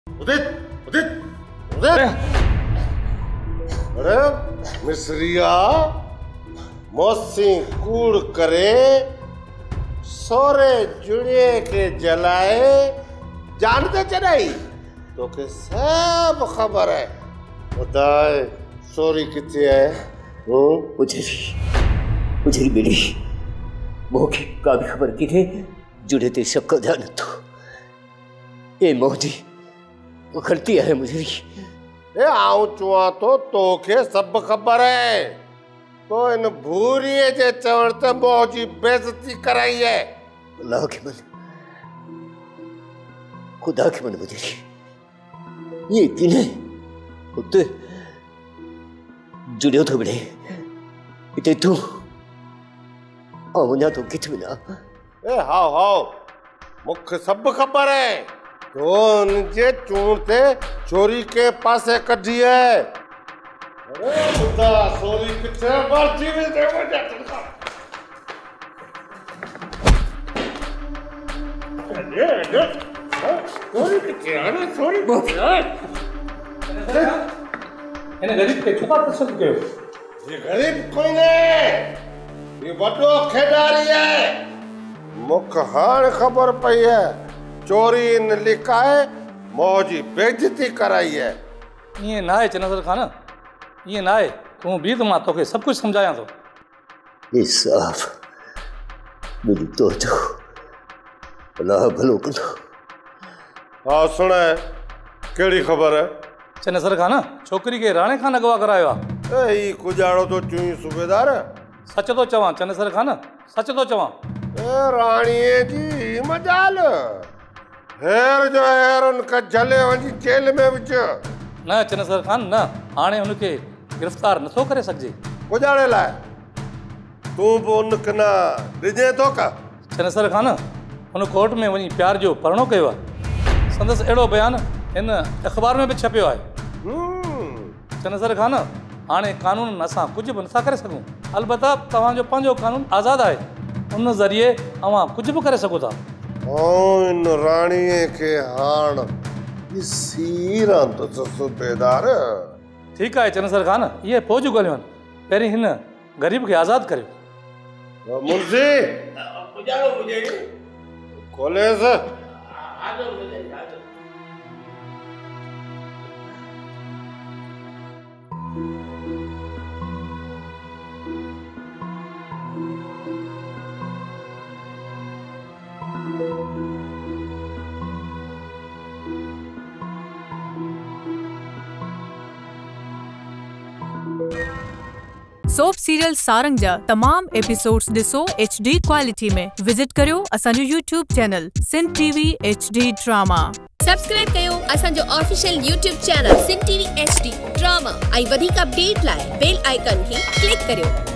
उदित उदित उदित, अरे मिस्रिया मौसी कूड़ करे सोरे जुड़े के जलाए जानते चढ़ाई तो के सब खबर है। बताए सोरी कितने है? मुझे मिली मोह का भी खबर की थे जुड़े ते सबका ध्यान तो ये मोदी गलती है मुझे। ए आऊं चुआ तो के सब खबर है तो इन भूरी जे चवण ते मौजी बेइज्जती कराई है। अल्लाह के मन खुदा के मन मुझे ये किने खुद जुड़ियो तो बड़े इते तू आउना तो किथ बिना। ए हाओ मुख सब खबर है तो उनके चूण ते चोरी के पासे कढ़ी है। अरे बुद्धा सोरी किथे बार जीवे दे वजा तनका। अरे सोरी किथे है? सोरी इन्हें गरीब के छुपा कर सकते हो। ये गरीब कोई नहीं, ये बड़ो खेडारी है। मुख हाण खबर पई है चोरी इन लिखाए मौजी बेइज्जती कराई है। ये ना है चनसर खान, ये ना है तू भी तो मातो के सब कुछ समझाया तो ये साफ मेरी तो अल्लाह भलो करो। हाँ सुना है केड़ी खबर है? चनसर खान छोकरी के राणे खान अगवा करायो आ। ए कुजाड़ो तो चुई सूबेदार सच तो चवां चनसर खान सच तो चवां। ए राणीअ जी मजाल हेर जो हेर उनका जले वञी जेल में विच न चनसर खान न हाणे उनके गिरफ्तार नथो करे सघजे। कुजाड़े लाए तू भी उनके ना डिजे तो का। चनसर खान उन कोर्ट में वही प्यार जो परणो कयो आहे संदस एड़ो बयान इन अखबार में भी छपियो आहे। चनसर खान हाणे कानून असां कुछ भी नथा करे सघूं। अलबत्ता तव्हांजो पंहिंजो कानून आज़ाद आहे उन ज़रिए अवां कुछ भी करे सघो था। इन राणीअ के हाण ॾिसी रहंदो सूबेदार। ठीक है चनसर खान ये पोइ जूं ॻाल्हियूं आहिनि पहिरीं हिन ग़रीब खे आज़ादु करियो। मुंशी खोलेस। सोप सीरियल सारंग जा तमाम एपिसोड्स ॾिसो HD क्वालिटी में। विजिट करियो असांजो YouTube channel Sindh TV HD drama. Subscribe कयो असांजो official YouTube channel Sindh TV HD drama ऐं वधीक अपडेट लाइ बेल आइकन खे क्लिक करियो।